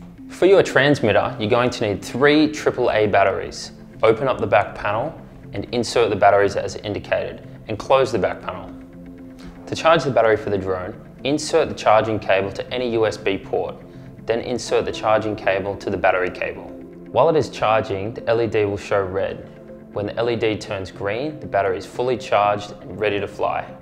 For your transmitter, you're going to need 3 AAA batteries. Open up the back panel and insert the batteries as indicated, and close the back panel. To charge the battery for the drone, insert the charging cable to any USB port, then insert the charging cable to the battery cable. While it is charging, the LED will show red. When the LED turns green, the battery is fully charged and ready to fly.